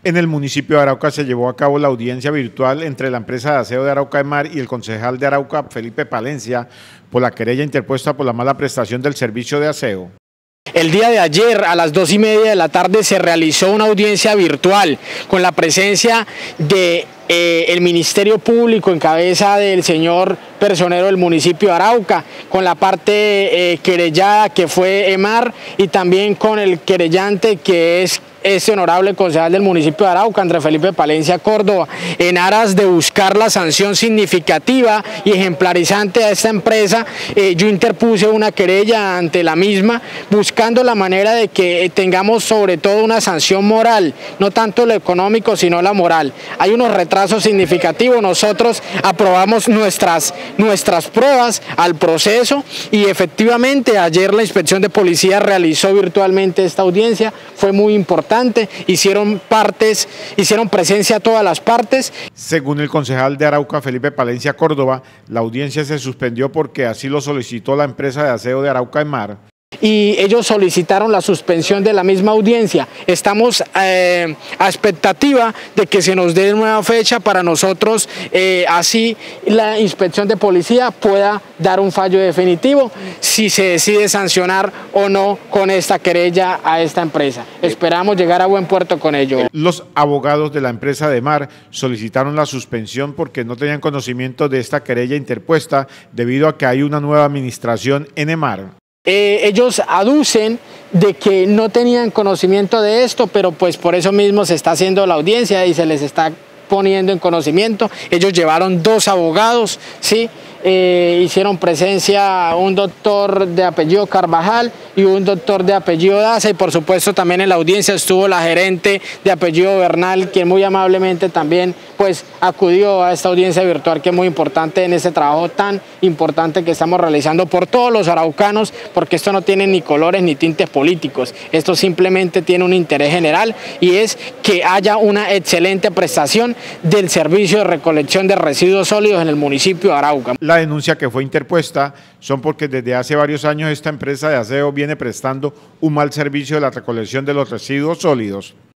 En el municipio de Arauca se llevó a cabo la audiencia virtual entre la empresa de aseo de Arauca Mar y el concejal de Arauca, Felipe Palencia, por la querella interpuesta por la mala prestación del servicio de aseo. El día de ayer a las 2:30 de la tarde se realizó una audiencia virtual con la presencia de el Ministerio Público en cabeza del señor personero del municipio de Arauca, con la parte querellada que fue EMAR y también con el querellante que es este honorable concejal del municipio de Arauca, Andrés Felipe Palencia Córdoba, en aras de buscar la sanción significativa y ejemplarizante a esta empresa. Yo interpuse una querella ante la misma, buscando la manera de que tengamos sobre todo una sanción moral, no tanto lo económico, sino la moral. Hay unos retrasos significativos, nosotros aprobamos nuestras pruebas al proceso y efectivamente ayer la inspección de policía realizó virtualmente esta audiencia, fue muy importante. Hicieron presencia todas las partes. Según el concejal de Arauca, Felipe Palencia Córdoba, la audiencia se suspendió porque así lo solicitó la empresa de aseo de Arauca Mar. Y ellos solicitaron la suspensión de la misma audiencia. Estamos a expectativa de que se nos dé nueva fecha para nosotros, así la inspección de policía pueda dar un fallo definitivo si se decide sancionar o no con esta querella a esta empresa. Esperamos llegar a buen puerto con ello. Los abogados de la empresa de Mar solicitaron la suspensión porque no tenían conocimiento de esta querella interpuesta debido a que hay una nueva administración en EMAR. Ellos aducen de que no tenían conocimiento de esto, pero pues por eso mismo se está haciendo la audiencia y se les está poniendo en conocimiento. Ellos llevaron 2 abogados, ¿sí? Hicieron presencia un doctor de apellido Carvajal y un doctor de apellido Daza, y por supuesto también en la audiencia estuvo la gerente de apellido Bernal, quien muy amablemente también pues acudió a esta audiencia virtual, que es muy importante en este trabajo tan importante que estamos realizando por todos los araucanos, porque esto no tiene ni colores ni tintes políticos, esto simplemente tiene un interés general y es que haya una excelente prestación del servicio de recolección de residuos sólidos en el municipio de Arauca. La denuncia que fue interpuesta son porque desde hace varios años esta empresa de aseo viene prestando un mal servicio de la recolección de los residuos sólidos.